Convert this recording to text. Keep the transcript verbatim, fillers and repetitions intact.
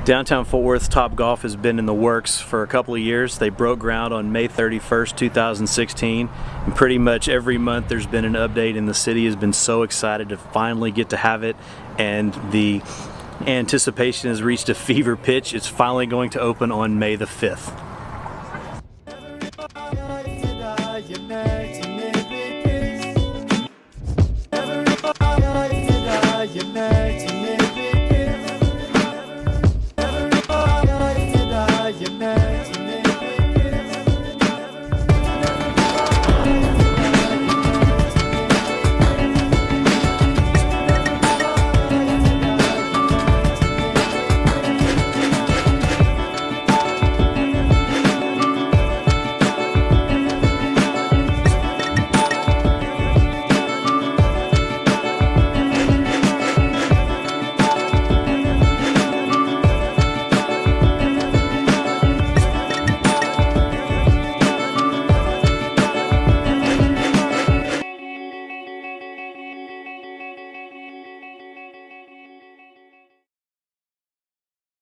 Downtown Fort Worth Topgolf has been in the works for a couple of years. They broke ground on May thirty-first, two thousand sixteen, and pretty much every month there's been an update, and the city has been so excited to finally get to have it, and the anticipation has reached a fever pitch. It's finally going to open on May the fifth.